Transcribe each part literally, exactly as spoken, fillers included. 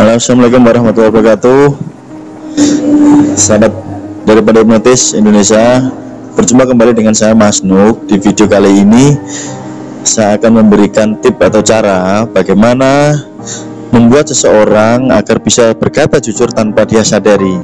Assalamualaikum warahmatullahi wabarakatuh. Sahabat daripada Hipnotis Indonesia, berjumpa kembali dengan saya Mas Nuk. Di video kali ini saya akan memberikan tip atau cara bagaimana membuat seseorang agar bisa berkata jujur tanpa dia sadari.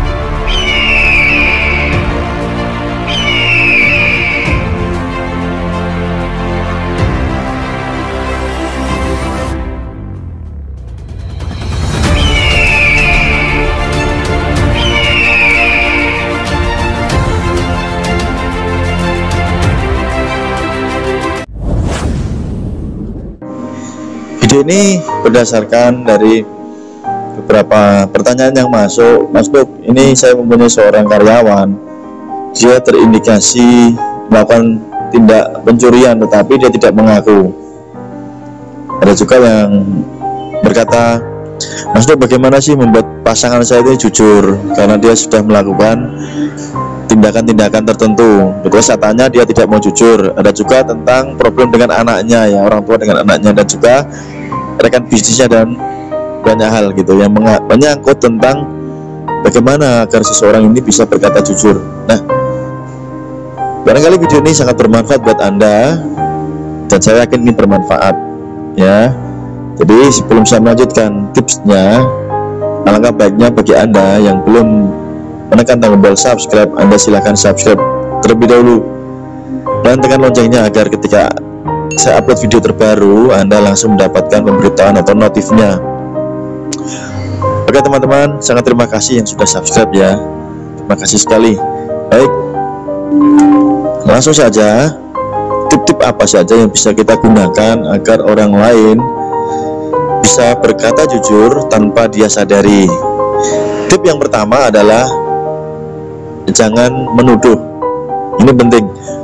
Video ini berdasarkan dari beberapa pertanyaan yang masuk. Mas Dok, ini saya mempunyai seorang karyawan, dia terindikasi melakukan tindak pencurian tetapi dia tidak mengaku. Ada juga yang berkata, Mas Dok, bagaimana sih membuat pasangan saya ini jujur karena dia sudah melakukan tindakan-tindakan tertentu. Terus saya tanya, dia tidak mau jujur. Ada juga tentang problem dengan anaknya, ya, orang tua dengan anaknya, dan juga rekan bisnisnya, dan banyak hal gitu yang menyangkut tentang bagaimana agar seseorang ini bisa berkata jujur. Nah, barangkali video ini sangat bermanfaat buat Anda, dan saya yakin ini bermanfaat, ya. Jadi sebelum saya melanjutkan tipsnya, alangkah baiknya bagi Anda yang belum menekan tombol subscribe, Anda silahkan subscribe terlebih dahulu dan tekan loncengnya agar ketika saya upload video terbaru Anda langsung mendapatkan pemberitahuan atau notifnya. Oke teman-teman, sangat terima kasih yang sudah subscribe ya. Terima kasih sekali. Baik, langsung saja, tip-tip apa saja yang bisa kita gunakan agar orang lain bisa berkata jujur tanpa dia sadari. Tip yang pertama adalah jangan menuduh. Ini penting.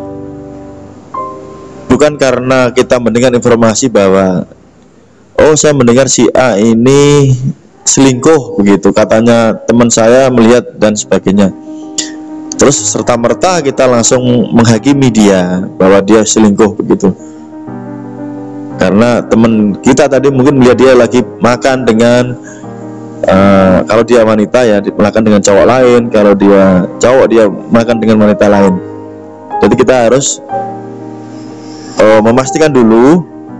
Bukan karena kita mendengar informasi bahwa oh saya mendengar si A ini selingkuh begitu, katanya teman saya melihat dan sebagainya, terus serta-merta kita langsung menghakimi dia bahwa dia selingkuh begitu. Karena teman kita tadi mungkin melihat dia lagi makan dengan uh, kalau dia wanita ya makan dengan cowok lain, kalau dia cowok dia makan dengan wanita lain. Jadi kita harus Uh, memastikan dulu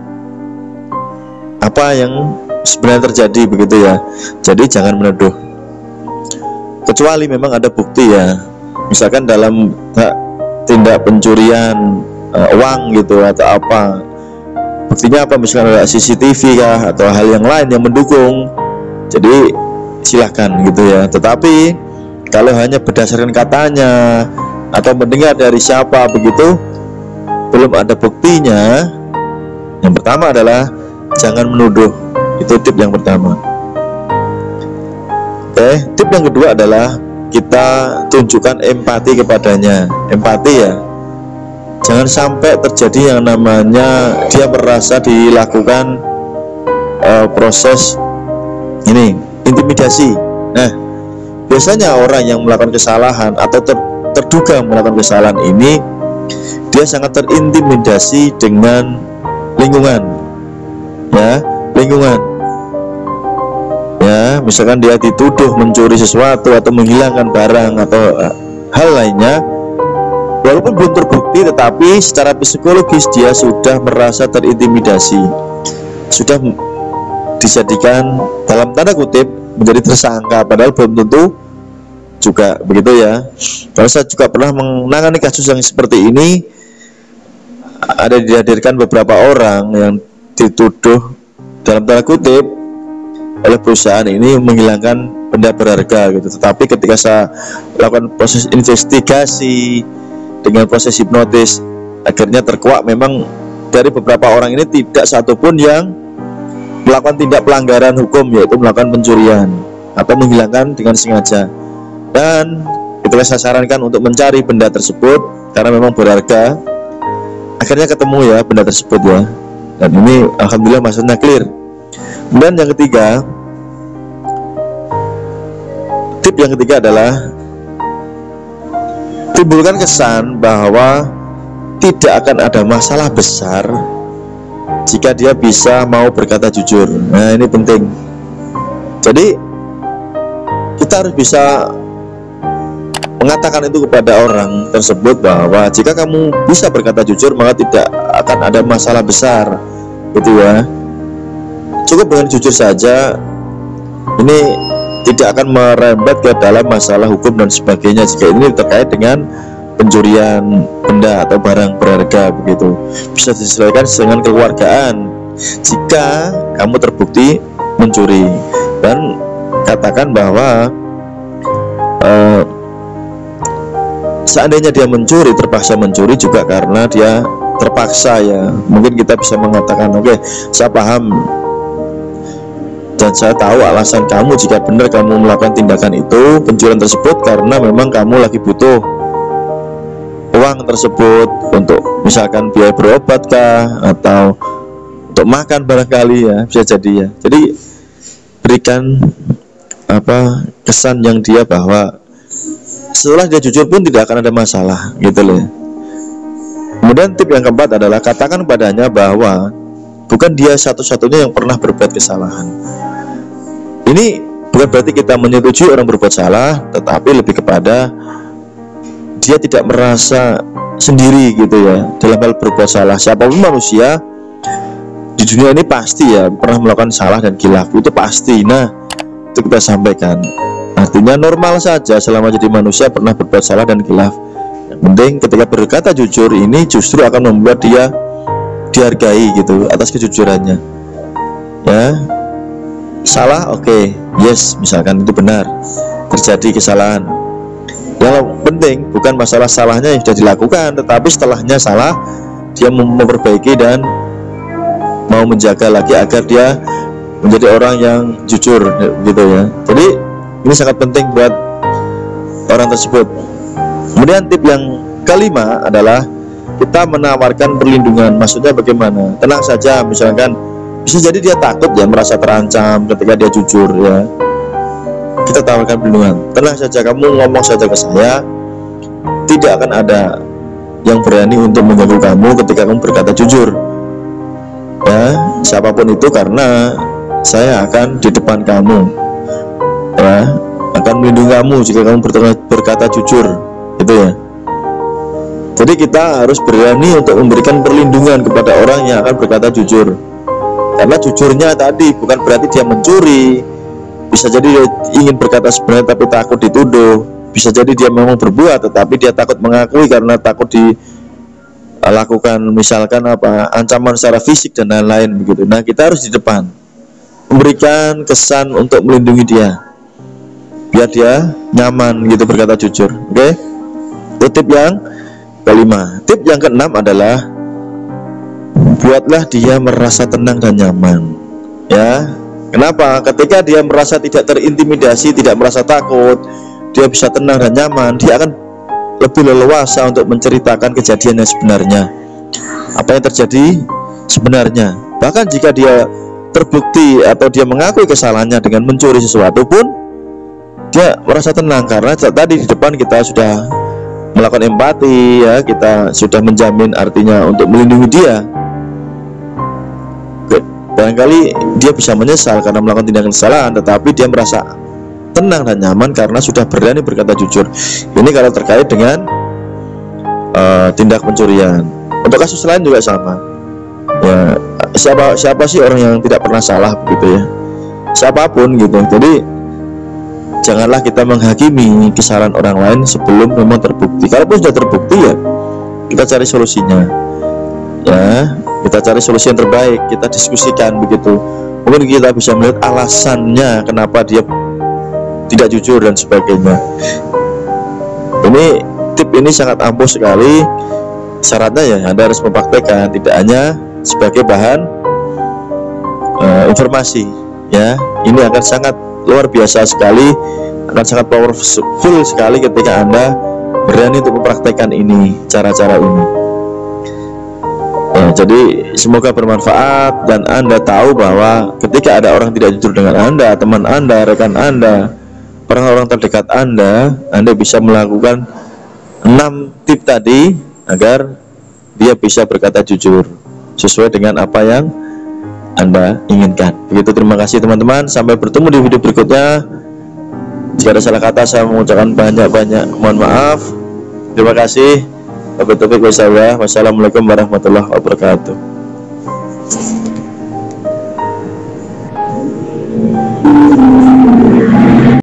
apa yang sebenarnya terjadi begitu ya. Jadi jangan menuduh, kecuali memang ada bukti ya, misalkan dalam hak tindak pencurian uh, uang gitu atau apa, buktinya apa, misalkan ada C C T V kah atau hal yang lain yang mendukung, jadi silahkan gitu ya. Tetapi kalau hanya berdasarkan katanya atau mendengar dari siapa begitu, belum ada buktinya, yang pertama adalah jangan menuduh. Itu tip yang pertama. Oke, tip yang kedua adalah kita tunjukkan empati kepadanya. Empati ya, jangan sampai terjadi yang namanya dia merasa dilakukan uh, proses ini intimidasi. Nah, biasanya orang yang melakukan kesalahan atau ter, terduga melakukan kesalahan ini, dia sangat terintimidasi dengan lingkungan, ya, lingkungan, ya, misalkan dia dituduh mencuri sesuatu atau menghilangkan barang atau hal lainnya, walaupun belum terbukti, tetapi secara psikologis dia sudah merasa terintimidasi, sudah dijadikan dalam tanda kutip menjadi tersangka, padahal belum tentu juga begitu ya. Kalau saya juga pernah menangani kasus yang seperti ini, ada dihadirkan beberapa orang yang dituduh dalam tanda kutip oleh perusahaan ini menghilangkan benda berharga gitu. Tetapi ketika saya lakukan proses investigasi dengan proses hipnotis, akhirnya terkuak memang dari beberapa orang ini tidak satupun yang melakukan tindak pelanggaran hukum, yaitu melakukan pencurian atau menghilangkan dengan sengaja. Dan ketika saya sarankan untuk mencari benda tersebut karena memang berharga, akhirnya ketemu ya benda tersebut ya. Dan ini alhamdulillah maksudnya clear. Dan yang ketiga, tip yang ketiga adalah timbulkan kesan bahwa tidak akan ada masalah besar jika dia bisa mau berkata jujur. Nah, ini penting. Jadi kita harus bisa mengatakan itu kepada orang tersebut bahwa jika kamu bisa berkata jujur maka tidak akan ada masalah besar, gitu ya. Cukup dengan jujur saja, ini tidak akan merembet ke dalam masalah hukum dan sebagainya jika ini terkait dengan pencurian benda atau barang berharga, begitu. Bisa disesuaikan dengan kekeluargaan jika kamu terbukti mencuri, dan katakan bahwa uh, seandainya dia mencuri, terpaksa mencuri juga karena dia terpaksa, ya. Mungkin kita bisa mengatakan, oke, okay, saya paham dan saya tahu alasan kamu jika benar kamu melakukan tindakan itu, pencurian tersebut, karena memang kamu lagi butuh uang tersebut untuk misalkan biaya berobat kah, atau untuk makan barangkali, ya, bisa jadi, ya. Jadi berikan apa kesan yang dia bahwa setelah dia jujur pun tidak akan ada masalah, gitu loh. Kemudian tip yang keempat adalah katakan padanya bahwa bukan dia satu-satunya yang pernah berbuat kesalahan. Ini bukan berarti kita menyetujui orang berbuat salah, tetapi lebih kepada dia tidak merasa sendiri, gitu ya, dalam hal berbuat salah. Siapapun manusia di dunia ini pasti, ya, pernah melakukan salah dan khilaf, itu pasti. Nah, itu kita sampaikan. Artinya normal saja selama jadi manusia pernah berbuat salah dan khilaf. Yang penting ketika berkata jujur ini justru akan membuat dia dihargai, gitu, atas kejujurannya. Ya, salah, oke, okay, yes, misalkan itu benar, terjadi kesalahan. Yang penting bukan masalah salahnya yang sudah dilakukan, tetapi setelahnya salah, dia memperbaiki dan mau menjaga lagi agar dia menjadi orang yang jujur, gitu ya. Jadi ini sangat penting buat orang tersebut. Kemudian tip yang kelima adalah kita menawarkan perlindungan. Maksudnya bagaimana? Tenang saja, misalkan bisa jadi dia takut, ya, merasa terancam ketika dia jujur, ya. Kita tawarkan perlindungan. Tenang saja, kamu ngomong saja ke saya, tidak akan ada yang berani untuk mengganggu kamu ketika kamu berkata jujur, ya, siapapun itu, karena saya akan di depan kamu, ya, akan melindungi kamu jika kamu berkata jujur, gitu ya. Jadi kita harus berani untuk memberikan perlindungan kepada orang yang akan berkata jujur, karena jujurnya tadi bukan berarti dia mencuri. Bisa jadi dia ingin berkata sebenarnya tapi takut dituduh. Bisa jadi dia memang berbuat tetapi dia takut mengakui karena takut dilakukan misalkan apa ancaman secara fisik dan lain-lain, begitu. Nah, kita harus di depan memberikan kesan untuk melindungi dia biar dia nyaman, gitu, berkata jujur. Oke, okay? Itu tip yang kelima. Tip yang keenam adalah buatlah dia merasa tenang dan nyaman, ya. Kenapa? Ketika dia merasa tidak terintimidasi, tidak merasa takut, dia bisa tenang dan nyaman, dia akan lebih leluasa untuk menceritakan kejadian yang sebenarnya, apa yang terjadi sebenarnya. Bahkan jika dia terbukti atau dia mengakui kesalahannya dengan mencuri sesuatu pun, dia merasa tenang karena tadi di depan kita sudah melakukan empati, ya, kita sudah menjamin artinya untuk melindungi dia. Barangkali dia bisa menyesal karena melakukan tindakan kesalahan, tetapi dia merasa tenang dan nyaman karena sudah berani berkata jujur. Ini kalau terkait dengan uh, tindak pencurian. Untuk kasus lain juga sama, ya, siapa siapa sih orang yang tidak pernah salah, begitu ya, siapapun, gitu. Jadi janganlah kita menghakimi kesalahan orang lain sebelum memang terbukti. Kalaupun sudah terbukti, ya, kita cari solusinya, ya, kita cari solusi yang terbaik, kita diskusikan, begitu. Mungkin kita bisa melihat alasannya kenapa dia tidak jujur dan sebagainya. Ini tip ini sangat ampuh sekali. Syaratnya, ya, Anda harus mempraktekkan, tidak hanya sebagai bahan uh, informasi, ya. Ini akan sangat luar biasa sekali, akan sangat powerful sekali ketika Anda berani untuk mempraktekkan ini, cara-cara ini. Ya, jadi semoga bermanfaat dan Anda tahu bahwa ketika ada orang tidak jujur dengan Anda, teman Anda, rekan Anda, orang-orang terdekat Anda, Anda bisa melakukan enam tip tadi agar dia bisa berkata jujur sesuai dengan apa yang Anda inginkan. Begitu, terima kasih teman-teman, sampai bertemu di video berikutnya. Jika ada salah kata saya mengucapkan banyak-banyak mohon maaf. Terima kasih. Wabillahi taufiq wal hidayah. Wassalamualaikum warahmatullahi wabarakatuh.